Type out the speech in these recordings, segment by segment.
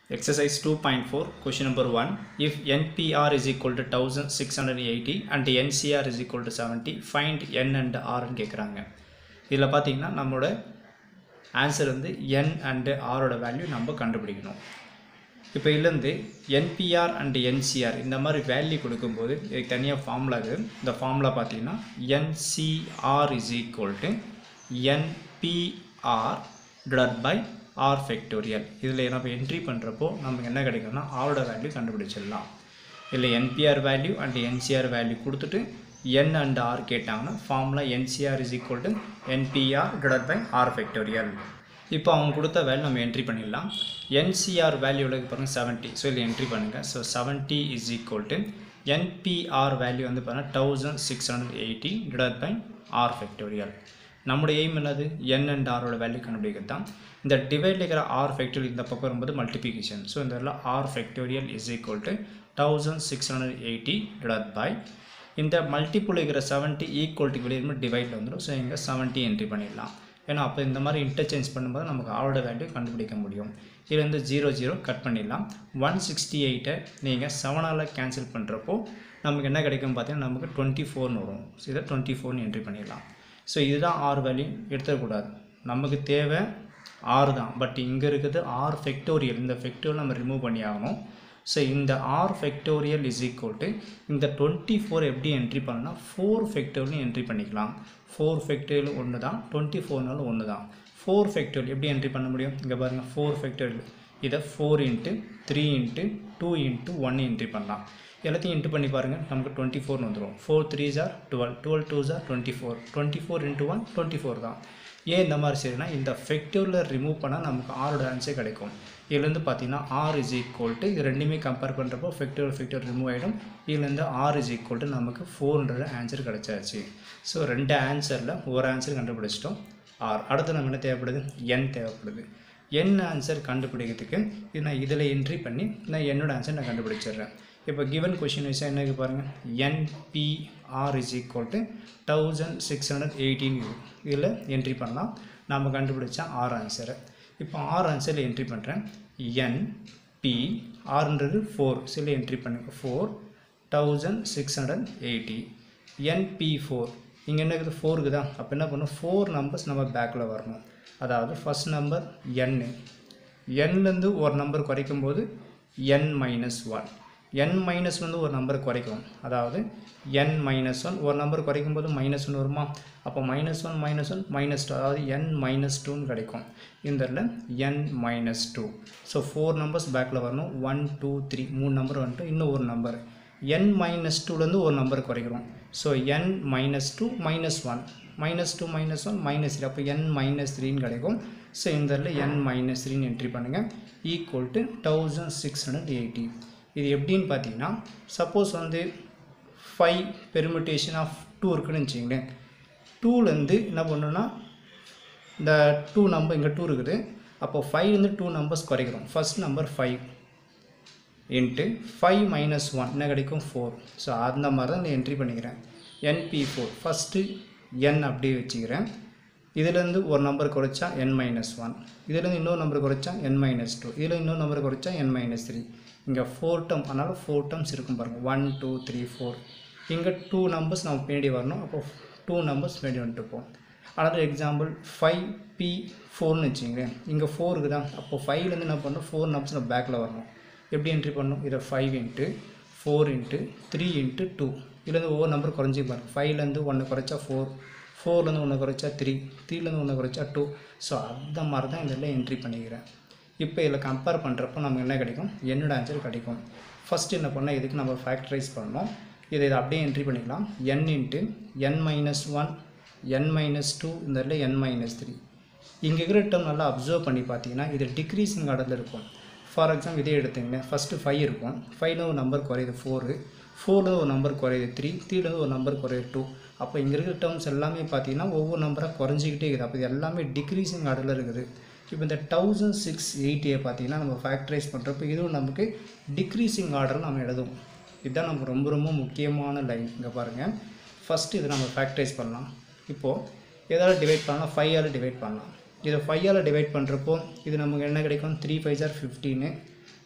Exercise 2.4, question number 1. If NPR is equal to 1680 and NCR is equal to 70, find N and R ன்னு கேட்குறாங்க. இதில் பார்த்தீங்கன்னா நம்மளோட answer வந்து N and R ஓட வேல்யூ நம்ம கண்டுபிடிக்கணும். இப்போ இதுலேருந்து NPR and NCR இந்த மாதிரி வேல்யூ கொடுக்கும்போது இதுக்கு தனியாக ஃபார்முலா இருக்குது. இந்த ஃபார்முலா பார்த்தீங்கன்னா NCR is equal to NPR divided by R factorial. இதில் நம்ம என்ட்ரி பண்ணுறப்போ நமக்கு என்ன கிடைக்கும்னா ஆரோட வேல்யூ கண்டுபிடிச்சிடலாம். இல்லை NPR value and NCR value கொடுத்துட்டு N and R கேட்டாங்கன்னா formula NCR is equal to NPR divided by R factorial. இப்போ அவங்க கொடுத்த வேல்யூ நம்ம என்ட்ரி பண்ணிடலாம். NCR வேல்யூவில் பாருங்கள் 70. ஸோ இதில் என்ட்ரி பண்ணுங்கள். So 70 is equal to NPR value வந்து பாருங்கள் 1680 divided by R factorial. நம்முடைய எய்ம் என்னது N and R ஓட வேல்யூ கண்டுபிடிக்கிறது தான். இந்த டிவைடில் இருக்கிற R factorial இந்த பக்கம் வரும்போது மல்டிப்ளிகேஷன். ஸோ இந்த இடத்துல R factorial is equal to 1680 divided by இந்த மல்டிபிள் இருக்கிற 70 ஈக்குவல்ட்டுக்கு வெளியே டிவைடில் வந்துடும். ஸோ இங்கே 70 என்ட்ரி பண்ணிடலாம். ஏன்னா அப்போ இந்த மாதிரி இன்டர்சேஞ்ச் பண்ணும்போது நமக்கு ஆரோட வேல்யூ கண்டுபிடிக்க முடியும். இதுலேருந்து 0 கட் பண்ணிடலாம். 168 நீங்கள் 7ஆல் கேன்சல் பண்ணுறப்போ நமக்கு என்ன கிடைக்கும் பார்த்தீங்கன்னா நமக்கு 24 வரும். ஸோ இதை 24 என்ட்ரி பண்ணிடலாம். ஸோ இதுதான் ஆர் வேல்யூ எடுத்துக்கூடாது, நமக்கு தேவை ஆர் தான். பட் இங்கே இருக்குது ஆர் ஃபெக்டோரியல், இந்த ஃபெக்டோரியல் நம்ம ரிமூவ் பண்ணி ஆகணும். ஸோ இந்த R factorial is equal to இந்த 24 எப்படி என்ட்ரி பண்ணலாம் 4 ஃபெக்டோரியல் என்ட்ரி பண்ணிக்கலாம். 4 ஃபெக்டோரியல் ஒன்று தான், 24 ஒன்று தான். 4 ஃபெக்டோரியல் எப்படி என்ட்ரி பண்ண முடியும் இங்கே பாருங்கள். 4 ஃபெக்டோரியல் இதை 4 × 3 × 2 × 1 என்ட்ரி பண்ணலாம். எல்லாத்தையும் இன்ட்டு பண்ணி பாருங்கள், நமக்கு 24 வந்துடும். 4 3s are 12, 12 2s are 24, 24 × 1 24 தான். ஏன் இந்த மாதிரி சரினா இந்த ஃபெக்டோரியல் ரிமூவ் பண்ணால் நமக்கு ஆரோட ஆன்சர் கிடைக்கும். இதுலேருந்து பார்த்தீங்கன்னா R is equal to இது ரெண்டுமே கம்பேர் பண்ணுறப்போ ஃபெக்டோரியல் ரிமூவ் ஆகிடும். இதுலேருந்து R is equal to நமக்கு 4ன்ற ஆன்சர் கிடைச்சாச்சு. ஸோ ரெண்டு ஆன்சரில் ஒரு ஆன்சர் கண்டுபிடிச்சிட்டோம் R. அடுத்து நம்ம என்ன தேவைப்படுது N தேவைப்படுது. N ஆன்சர் கண்டுபிடிக்கிறதுக்கு இது நான் இதில் என்ட்ரி பண்ணி நான் என்னோட ஆன்சர் நான் கண்டுபிடிச்சிடுறேன். இப்போ கிவன் கொஷின் வைஸாக என்ன பாருங்கள், NPR is equal to 1618 இதில் என்ட்ரி பண்ணலாம். நாம் கண்டுபிடிச்சா R ஆன்சரை. இப்போ R ஆன்சரில் என்ட்ரி பண்ணுறேன். NPRன்றது 4, சில என்ட்ரி பண்ணுங்கள் 4680. NP4 இங்கே என்ன இருக்குது 4க்கு தான். அப்போ என்ன பண்ணணும் 4 நம்பர்ஸ் நம்ம பேக்கில் வரணும். அதாவது ஃபஸ்ட் நம்பர் Nலேருந்து ஒரு நம்பர் குறைக்கும் போது N-1, N- வந்து ஒரு நம்பர் குறைக்கும். அதாவது N-1 ஒரு நம்பர் குறைக்கும் போது -1 வருமா. அப்போ -1 -1 -2 அதாவது N-2ன்னு கிடைக்கும். இந்த N-2. ஸோ 4 நம்பர்ஸ் பேக்கில் வரணும். 1 2 3 3 நம்பர் வந்துட்டு இன்னும் ஒரு நம்பர் N-2லேருந்து ஒரு நம்பர் குறைக்கிறோம். ஸோ N-2 -1 -2 -1 -3 அப்போ N-3ன்னு கிடைக்கும். ஸோ இந்த N-3ன்னு என்ட்ரி பண்ணுங்கள். Equal to 1680. இது எப்படின்னு பார்த்தீங்கன்னா சப்போஸ் வந்து 5 பெர்முட்டேஷன் ஆஃப் 2 இருக்குன்னு வச்சுங்களேன். 2லேருந்து என்ன பண்ணணும்னா இந்த 2 நம்பர் இங்கே 2 இருக்குது. அப்போது 5லேருந்து 2 நம்பர்ஸ் குறைக்கிறோம். ஃபஸ்ட் நம்பர் 5 × 5 - 1 என்ன கிடைக்கும் 4. ஸோ அந்த மாதிரி தான் நான் என்ட்ரி பண்ணிக்கிறேன். NP4 ஃபஸ்ட்டு N அப்படியே வச்சுக்கிறேன். இதிலேருந்து ஒரு நம்பர் குறைச்சா N-1, இதிலேருந்து இன்னொரு நம்பர் குறைச்சா N-2, இதில் இன்னொரு நம்பர் குறைச்சா N-3. இங்கே 4 டேர்ம், அதனால் 4 டேர்ம்ஸ் இருக்கும் பாருங்கள். 1 2 3 4. இங்கே 2 நம்பர்ஸ் நம்ம பின்னாடி வரணும். அப்போ 2 நம்பர்ஸ் பின்னாடி வந்துட்டுப்போம். அதாவது எக்ஸாம்பிள் 5P4ன்னு வச்சுங்களேன். இங்கே 4க்கு தான். அப்போது 5லேருந்து என்ன பண்ணணும் 4 நம்பர்ஸ் நம்ம பேக்கில் வரணும். எப்படி என்ட்ரி பண்ணணும் இதை 5 × 4 × 3 × 2. இதுலேருந்து ஒவ்வொரு நம்பர் குறைஞ்சி பாருங்கள். 5லேருந்து 1 குறைச்சா 4, 4லேருந்து 1 குறைச்சா 3, 3லேருந்து 1 குறைச்சா 2. ஸோ அந்த மாதிரி தான் இதில் என்ட்ரி பண்ணிக்கிறேன். இப்போ இதில் கம்பேர் பண்ணுறப்போ நமக்கு என்ன கிடைக்கும் என்னோட ஆன்சர் கிடைக்கும். ஃபஸ்ட்டு என்ன பண்ணால் இதுக்கு நம்ம ஃபேக்டரைஸ் பண்ணணும். இதை அப்படியே என்ட்ரி பண்ணிக்கலாம். N × N-1 N-2 இந்த N-3. இங்கே இருக்கிற டேர்ம் நல்லா அப்சர்வ் பண்ணி பார்த்தீங்கன்னா இது டிக்ரீஸிங் ஆர்டரில் இருக்கும். ஃபார் எக்ஸாம்பிள் இதே எடுத்துங்க. ஃபஸ்ட்டு 5 இருக்கும். 5லேருந்து ஒரு நம்பர் குறையுது 4, 4லேருந்து ஒரு நம்பர் குறையுது 3, 3லேருந்து ஒரு நம்பர் குறையுது 2. அப்போ இங்கே இருக்கிற டேர்ம்ஸ் எல்லாமே பார்த்தீங்கன்னா ஒவ்வொரு நம்பராக குறைஞ்சிக்கிட்டே இருக்குது. அப்போ இது எல்லாமே டிக்ரீஸிங் ஆர்டரில் இருக்குது. இப்போ இந்த 1680 பார்த்தீங்கன்னா நம்ம ஃபேக்டரைஸ் பண்ணுறப்போ இதுவும் நமக்கு டிக்ரீஸிங் ஆர்டர் நம்ம எழுதுவோம். இதுதான் நமக்கு ரொம்ப ரொம்ப முக்கியமான லைன். இங்கே பாருங்கள், ஃபஸ்ட்டு இதை நம்ம ஃபேக்டரைஸ் பண்ணலாம். இப்போது எதாவது டிவைட் பண்ணலாம் 5ஆல் டிவைட் பண்ணலாம். இதை 5ஆல் டிவைட் பண்ணுறப்போ இது நமக்கு என்ன கிடைக்கும் 3 5s are 15,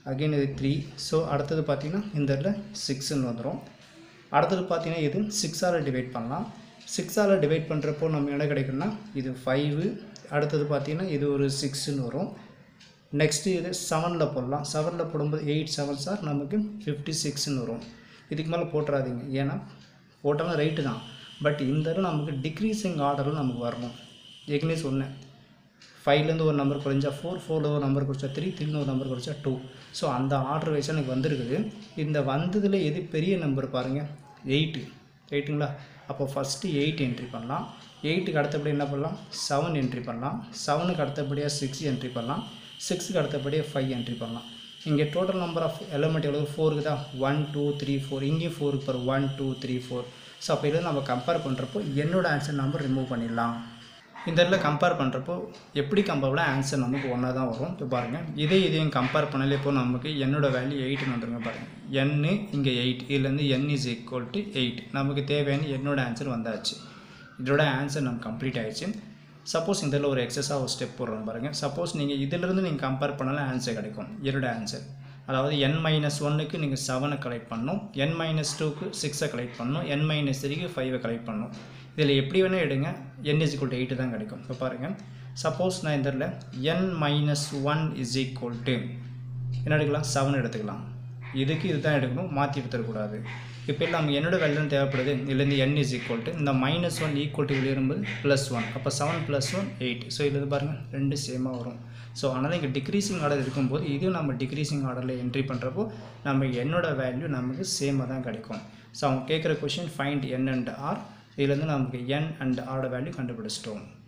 அகைன் இது 3. ஸோ அடுத்தது பார்த்தீங்கன்னா இந்த இடத்துல 6ன்னு வந்துடும். அடுத்தது பார்த்தீங்கன்னா இது 6ஆல் டிவைட் பண்ணலாம். 6ஆல் டிவைட் பண்ணுறப்போ நம்ம என்ன கிடைக்கும்னா இது 5. அடுத்தது பார்த்தீங்கன்னா இது ஒரு 6ன்னு வரும். நெக்ஸ்ட்டு இது 7ல் போடலாம். 7ல் போடும்போது 8 7s ஆர் நமக்கு 56ன்னு வரும். இதுக்கு மேலே போட்டுறாதீங்க, ஏன்னா போட்டாலும் ரைட்டு தான், பட் இந்த இதில் நமக்கு டிக்ரீஸிங் ஆர்டரில் நமக்கு வரணும். ஏற்கனவே சொன்னேன், 5லேருந்து ஒரு நம்பர் குறைஞ்சா 4, 4ல் ஒரு நம்பர் குறைச்சா 3, 3ல் ஒரு நம்பர் குறைச்சா 2. ஸோ அந்த ஆர்டர் வைஸாக எனக்கு வந்திருக்குது. இந்த வந்ததில் எது பெரிய நம்பர் பாருங்கள், 8. ரைட்டுங்களா? அப்போ ஃபஸ்ட்டு 8 என்ட்ரி பண்ணலாம். 8க்கு அடுத்தபடி என்ன பண்ணலாம், 7 என்ட்ரி பண்ணலாம். 7க்கு அடுத்தபடியாக 6 என்ட்ரி பண்ணலாம். 6க்கு அடுத்தபடியாக 5 என்ட்ரி பண்ணலாம். இங்கே டோட்டல் நம்பர் ஆஃப் எலிமெண்ட் எவ்வளோ, 4க்கு தான். 1 2 3 4. இங்கேயும் 4க்கு பாரு, 1 2 3 4. ஸோ அப்போ இதில் நம்ம கம்பேர் பண்ணுறப்போ என்னோட ஆன்சர் நம்பர் ரிமூவ் பண்ணிடலாம். இந்த இடத்துல கம்பேர் பண்ணுறப்போ எப்படி கம்பேரில் ஆன்சர் நமக்கு ஒன்றா தான் வரும். இப்போ பாருங்கள், இதையும் கம்பேர் பண்ணல. இப்போ நமக்கு என்னோட வேல்யூ 8ன்னு வந்துருங்க. பாருங்கள், n இங்கே 8, இதுலேருந்து n is equal to 8. நமக்கு தேவையான என்னோட ஆன்சர் வந்தாச்சு. இதோட ஆன்சர் நம்ம கம்ப்ளீட் ஆகிடுச்சு. சப்போஸ் இதில் ஒரு எக்ஸஸாக ஒரு ஸ்டெப் போடுறோம் பாருங்கள். சப்போஸ் நீங்கள் இதிலிருந்து நீங்கள் கம்பேர் பண்ணாலும் ஆன்சர் கிடைக்கும். என்னோட ஆன்சர் அதாவது n-1க்கு நீங்கள் 7 கலெக்ட் பண்ணணும், n-2க்கு 6 கலெக்ட் பண்ணணும், n-3க்கு 5 கலெக்ட் பண்ணணும். இதில் எப்படி வேணால் எடுங்க, n is equal to 8 தான் கிடைக்கும். இப்போ பாருங்கள், சப்போஸ் நான் இந்த n-1 is equal to என்ன எடுக்கலாம், 7 எடுத்துக்கலாம். இதுக்கு இது தான் எடுக்கணும், மாற்றி எடுத்துடக்கூடாது. இப்போ இல்லை நமக்கு என்னோட வேல்யூ தான் தேவைப்படுது. இதுலேருந்து n is equal to இந்த -1 ஈக்குவல் டு வெளியேறும்போது +1. அப்போ 7 + 1 8. ஸோ இதில் பாருங்கள், ரெண்டு சேமாக வரும். ஸோ அதனால் இங்கே டிக்ரீசிங் ஆர்டர் இருக்கும்போது இதுவும் நம்ம டிக்ரீசிங் ஆர்டரில் என்ட்ரி பண்ணுறப்போ நம்ம என்னோட வேல்யூ நமக்கு சேமாக தான் கிடைக்கும். ஸோ அவங்க கேட்குற question find n and r. இதுலேருந்து நமக்கு n and r வேல்யூ கண்டுபிடிச்சிட்டோம்.